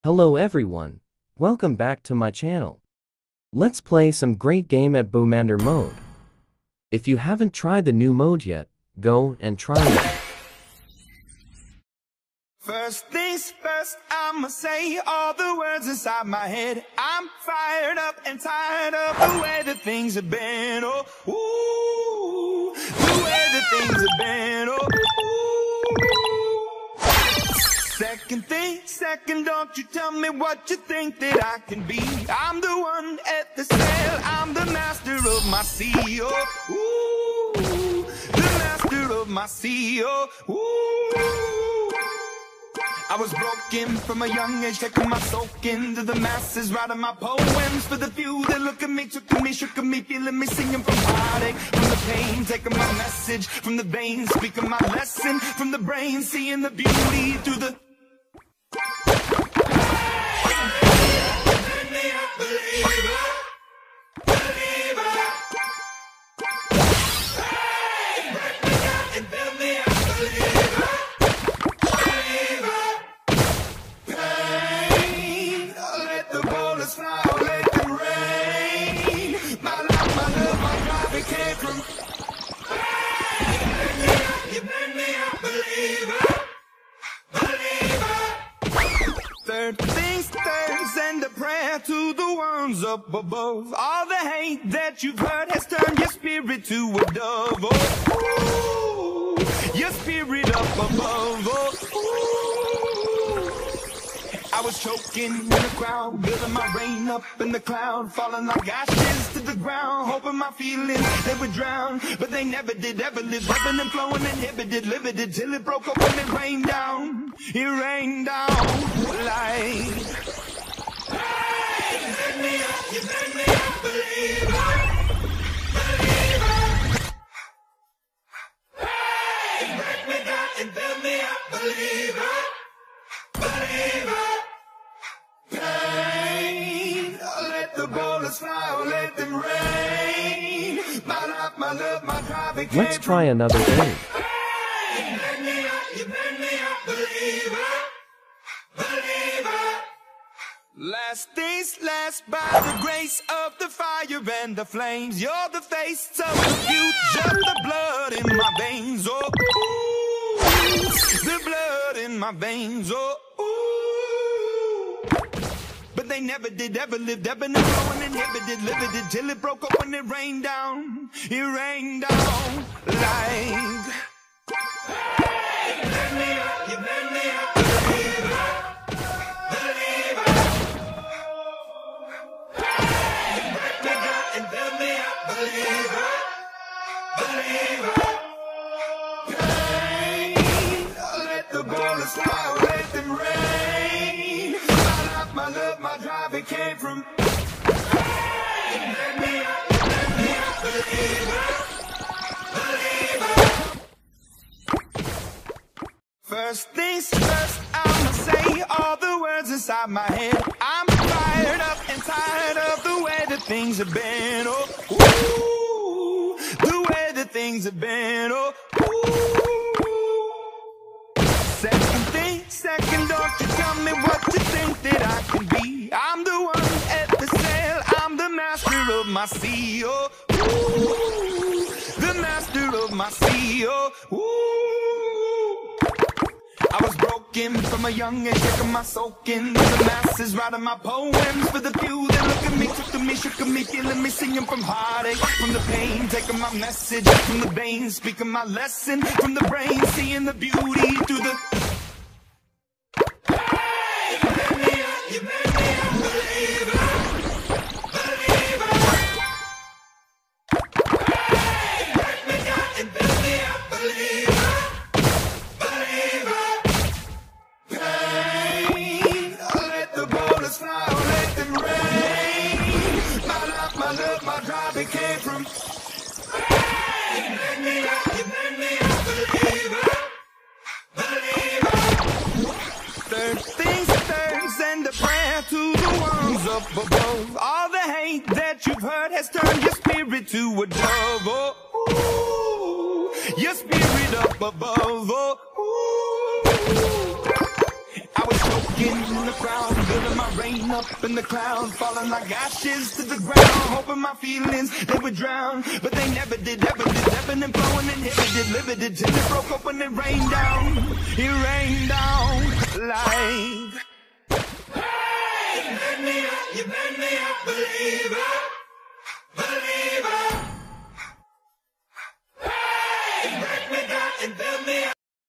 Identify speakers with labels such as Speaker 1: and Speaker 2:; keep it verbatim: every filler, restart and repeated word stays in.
Speaker 1: Hello everyone. Welcome back to my channel. Let's play some great game at Bowmander mode. If you haven't tried the new mode yet, go and try it.
Speaker 2: First things first, I'ma say all the words inside my head. I'm fired up and tired of the way that things have been. Oh, ooh, the way that things have been. Oh, ooh. Second thing, second, don't you tell me what you think that I can be. I'm the one at the sail, I'm the master of my sea. Oh, ooh, the master of my sea. Oh, ooh. I was broken from a young age, taking my soak into the masses, writing my poems for the few that look at me, took me, shook me, feeling me, singing from heartache, from the pain, taking my message from the veins, speaking my lesson from the brain, seeing the beauty through the... Third things third, send a prayer to the ones up above. All the hate that you've heard has turned your spirit to a dove. Oh, ooh, your spirit up above. Oh, ooh. I was choking in the crowd, building my rain up in the cloud, falling like ashes to the ground, hoping my feelings they would drown, but they never did. Ever lived, ebbing and flowing, inhibited, limited, till it broke up and it rained down. It rained down like. Hey, you made me up, you made me up, believer, believer. Hey, you break me down and build me up, believer, believer. Pain, let the bullets fly, let them rain. My life, my love, my drive, it
Speaker 1: Let's try another game.
Speaker 2: Hey, you made me up, you made me up, believer, believer. Last things last, by the grace of the fire and the flames. You're the face of the future, the blood in my veins. Oh, ooh, the blood in my veins. Oh, ooh. But they never did, ever lived, ebbing and flowing, inhibited, limited, till it broke up when it rained down. It rained down like. Hey, you made me up, you made me up, believer, believer. Hey, you break me down and build me up, believer, believer. Pain, let the bullets fly, let them rain. My life, my love, my drive, it came from. Hey, you made me up, you made me up, believer, believer. First things first, I'ma say all the words inside my head. I'm fired up and tired of the way that things have been. Oh, ooh, the way that things have been. Oh, ooh. Second thing, second, don't you tell me what you think that I can be. I'm the one at the sail, I'm the master of my sea. Oh, ooh, the master of my sea. Oh, ooh. I was broken from a young age, taking my soak into the masses, writing my poems for the few that look at me, took to me, shook at me, feeling me, singing from heartache, from the pain, taking my message from the veins, speaking my lesson from the brain, seeing the beauty through the. Hey, you made me up, you made me up, believer, believer. Hey, you break me down and build me up, believer, believer. Pain, let the bullets fly, let them rain. My life, my love, my drive, it came from. Hey, you made me up, you made me up, believer, believer. Third things third, send a prayer to the ones up above. All the hate that you've heard has turned your spirit to a dove. Oh, ooh, your spirit up above. Oh, ooh. I was so skin in the crowd, building my rain up in the clouds, falling like ashes to the ground, hoping my feelings, they would drown, but they never did, ever did, ebbing and flowing, inhibited, limited, till it broke open and rained down, it rained down like, hey, you made me up, you made me up, believer.